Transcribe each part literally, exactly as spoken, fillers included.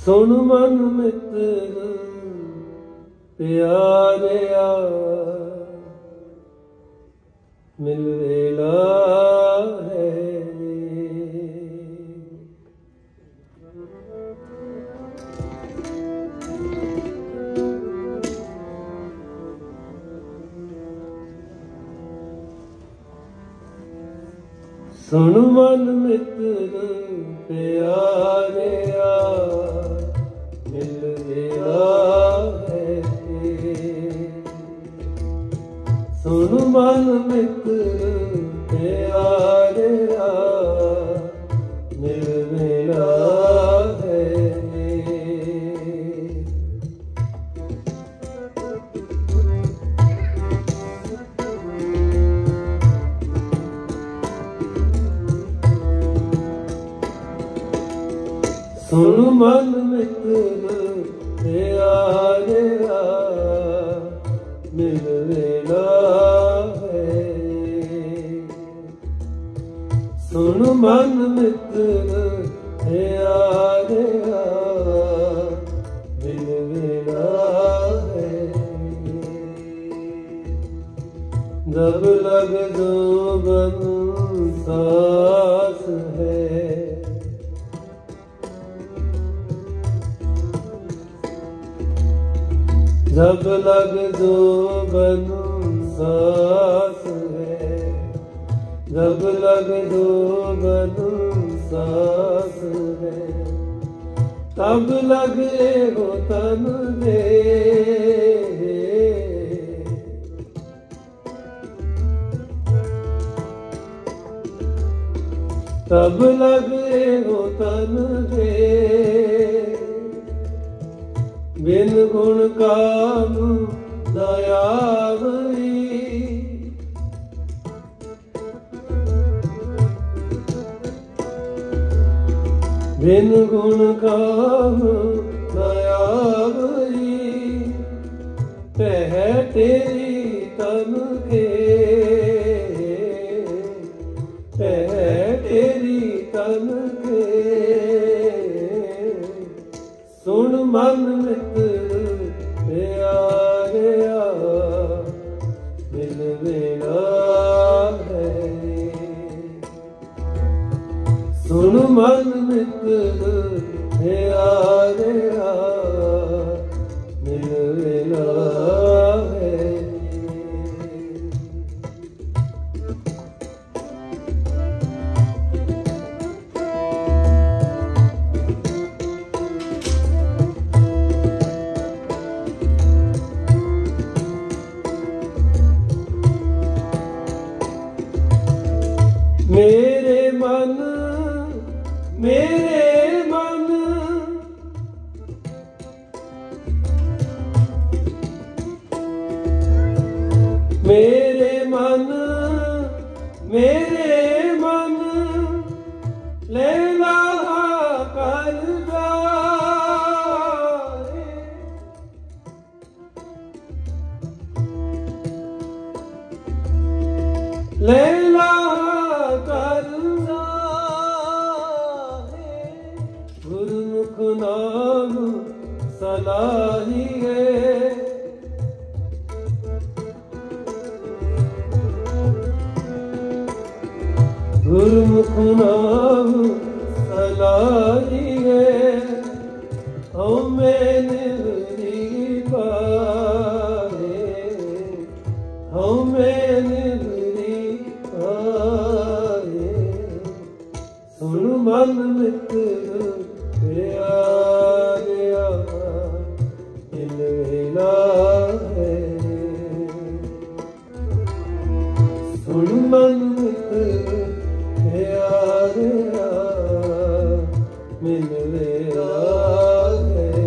सुन मन मित्र प्यारिया मिल वेला है। सुन मन मित्र प्यारिया मिल वेला है। सुन मन मित्र प्यारिया मिल वेला है। सुन मन मित्र प्यारिया मिल वेला है। सुन मन मित्र प्यारिया मिल वेला है। जब लग जोबन सास है, जब लग जोबन सास है, जब लग जोबन सास है, तब लगे हो तन दे। तब लगे हो तन दे, बिन गुण काम दयावरी। बिन गुण काम दयावरी, पह तेरी तन के, पह तेरी तन के। सुन मन मित्र प्यारिया मिल वेला है। सुन मन मित्र प्यारिया मिल वेला है। मेरे मन मेरे मन मेरे मन मेरे मन लैला कर जाए। लैला गुरुमुख नाम सलाहिए। गुरुमुख नाम सलाहिए, हमें निवरी पाए, हमें निवरी पाए। सुन मन मित्र प्यारिया मिल वेला है। सुन मन मित्र प्यारिया मिल वेला है।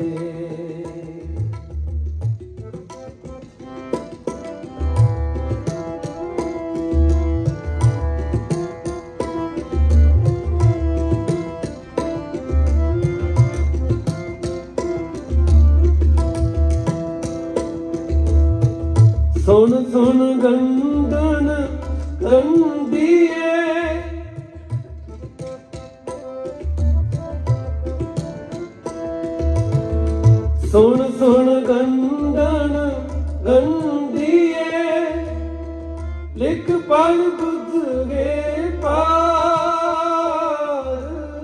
सुन सुन गंदन गंदिए, ਸੁਣ ਸੁਣ ਗੰਢਣ ਗੰਢੀਏ ਲਿਖ ਪੜ ਬੁੱਝ ਗਏ ਪਾਰ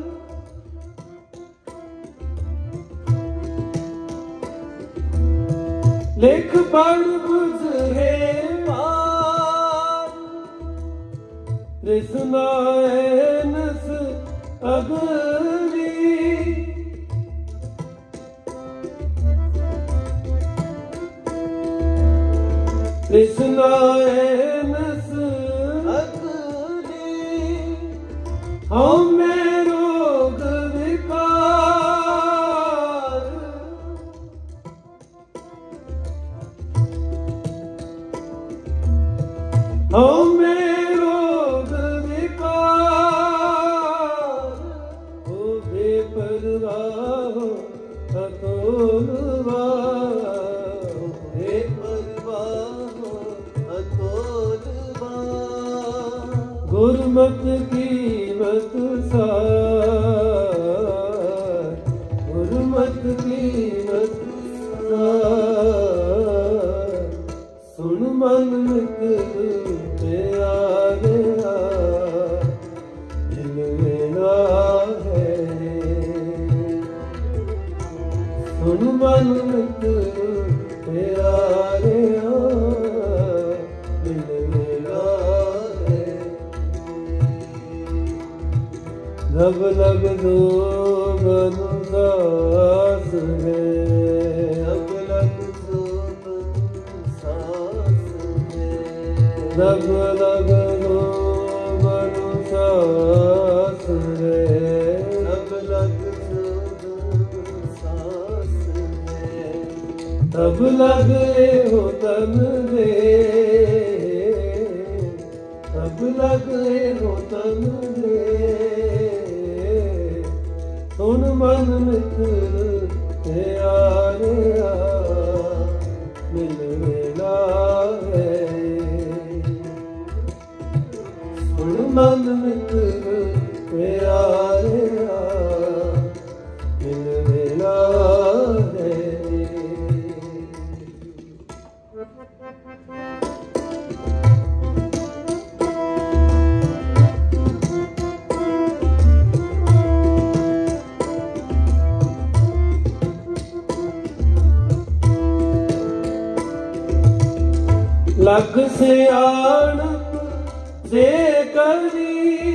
ਲਿਖ ਪੜ ਬੁੱਝ ਗਏ ਪਾਰ ਰਿਸਨਾਏ ਨਸ ਅਗਲੀ ਰਿਸਨਾਏ ਨਸ ਅਗਲੀ ਹਉ ਮੈਂ ਰੋਗ ਵਿਕਾਰ ਹਉ ਮੈਂ ਰੋਗ ਵਿਕਾਰ ਹੋ ਬੇਪਰਵਾਹ ਅਤੋਲਵਾਹ ਗੁਰਮਤ ਕੀਮਤ ਸਾਰ ਗੁਰਮਤ ਕੀਮਤ ਸਾਰ ਸੁਣ ਮਨ ਮਿਤ ਪਿਆਰਿਆ ਦਿਲ ਮੇਰਾ ਹੈ ਸੁਣ ਮਨ ਮਿਤ ਪਿਆਰਿਆ रब लग दो बनु सास है रब लग दो बनु सास है रब लग दो बनु सास है रब लग दो बनु सास है तब लगे हो तन दे तब लगे हो तन दे ਸੁਣ ਮਨ ਮਿੱਤਰ ਪਿਆਰਿਆ ਮਿਲ ਵੇਲਾ ਹੈ ਸੁਣ ਮਨ ਮਿੱਤਰ ਪਿਆਰਿਆ ਮਿਲ ਵੇਲਾ ਹੈ लख सियाणप जे करी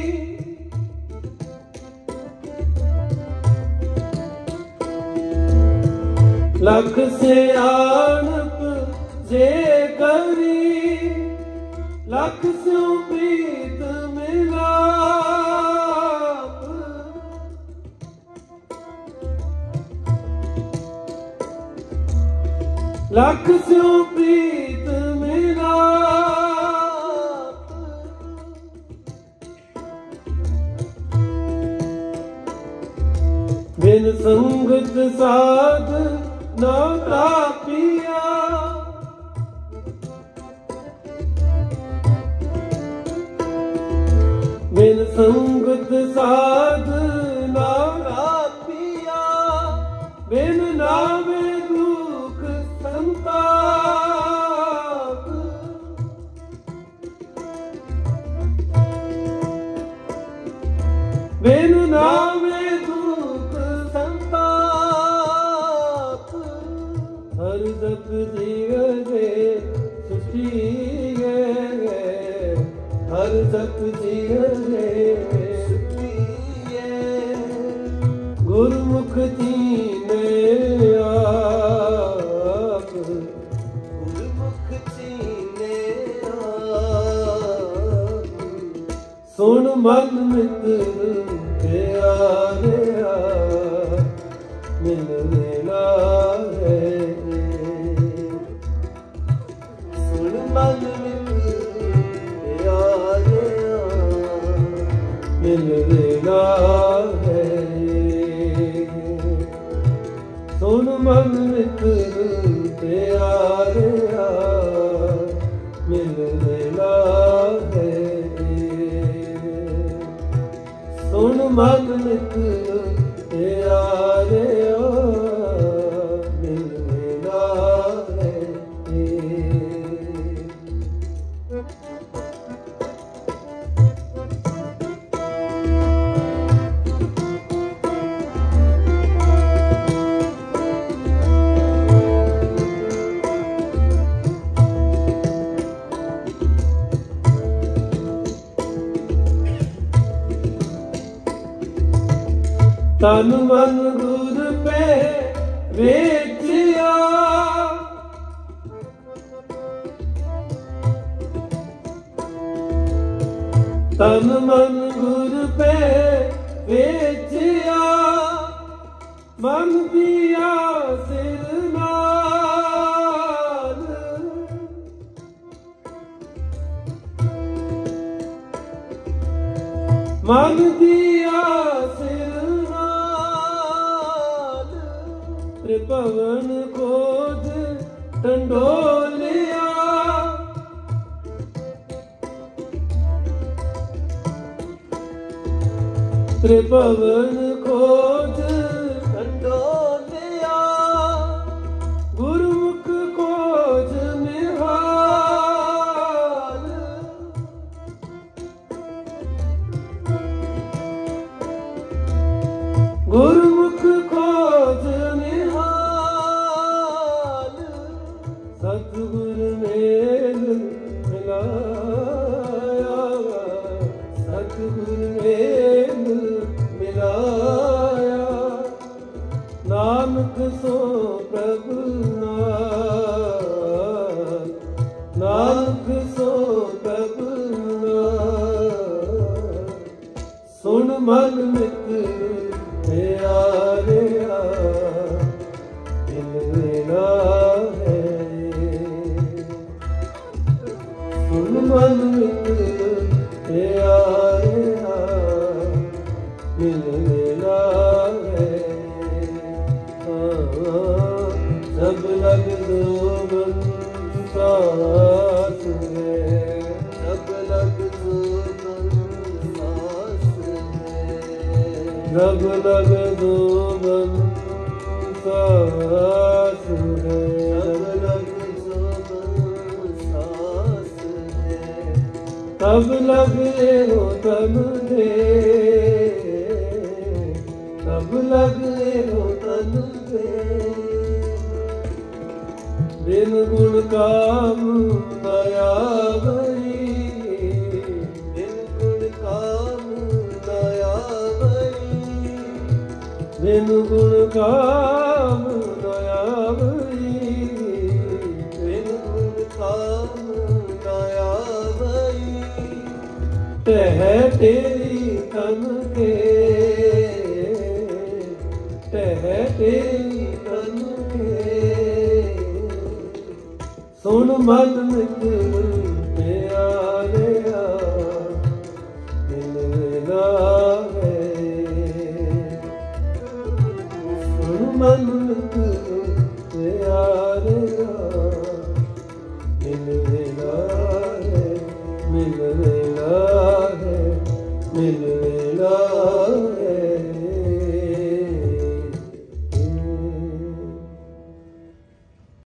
लख सियाणप जे करी लख स्यों प्रीत मिलाप लख स्यों प्रीत बिन संगत साध ना प्रापिया बिन संगत साध ना प्रापिया बिन नावे दुख संताप बिन नावे हर जप जीवे सुखी गे हर जप जीवे सुखी गुरमुख चीने आप गुरमुख चीने आप सुन मन मित्र प्यारिया मिल ਵੇਲਾ है मन मित्र प्यारिया मिल ਵੇਲਾ है सुन मन मित्र प्यारिया मिल ਵੇਲਾ है सुन मन मित्र प्यारिया मिल ਤਨ ਮਨ ਗੁਰ ਪੈ ਵੇਚਿਆ ਤਨ ਮਨ ਗੁਰ ਪੈ ਵੇਚਿਆ ਮਨ ਦੀਆ ਸਿਰ ਨਾਲ ਮਨ ਦੀਆ ਸਿਰ ਨਾਲ ਤ੍ਰਿਭਵਨ ਖੋਜ ਟੰਡੋਲਿਆ ਤ੍ਰਿਭਵਨ ਖੋਜ ਟੰਡੋਲਿਆ ਗੁਰਮੁਖ ਖੋਜ ਨਿਹਾਲ ਗੁਰਮੁਖ ਖੋਜ ਨਿਹਾਲ ਸਤਿਗੁਰ ਮੇਲ ਮਿਲਾਇਆ ਸਤਿਗੁਰ ਮੇਲ ਮਿਲਾਇਆ ਨਾਨਕ ਸੋ ਪ੍ਰਭ ਨਾਲ ਨਾਨਕ ਸੋ ਪ੍ਰਭ ਨਾਲ ਸੁਣ ਮਨ ਮਿੱਤ ਪਿਆਰਿਆ ਮਿਲਣਾ ਹੈ ਸੁਣ ਮਨ ਮਿੱਤ ਪਿਆਰਿਆ ਮਿਲਣਾ ਹੈ ਸਭ ਲਗ ਦੋਵਨ ਸਾਸ ਹੈ ਸਭ ਲਗ ਦੋਵਨ ਸਾਸ ਹੈ ਸਭ ਲਗ ਦੋਵਨ ਸਾਸ ਹੈ ਸਭ ਲਗ ਦੋਵਨ ਸਾਸ ਹੈ ਤਬ ਲਗੇ ਹੋ ਤਨ ਦੇ ਤਬ ਲਗੇ ਹੋ ਤਨ ਦੇ ਬਿਨ ਗੁਣ ਕਾਮ ਦਇਆ ਬਈ ਬਿਨ ਗੁਣ ਕਾਮ ਦਇਆ ਬਈ ਬਿਨ ਗੁਣ ਕਾਮ ਦਇਆ ਬਈ ਬਿਨ ਗੁਣ ਕਾਮ ਦਇਆ ਬਈ ਤਹਿ ਤੇਰੀ ਤਨ ਕੇ ਤਹਿ ਤੇਰੀ ਤਨ ਕੇ ਸੁਣ ਮਨ ਮਿੱਤ ਪਿਆਰਿਆ ਮਿਲਣਾ ਹੈ ਸੁਣ ਮਨ ਮਿੱਤ ਪਿਆਰਿਆ ਮਿਲਣਾ ਹੈ ਮਿਲਣਾ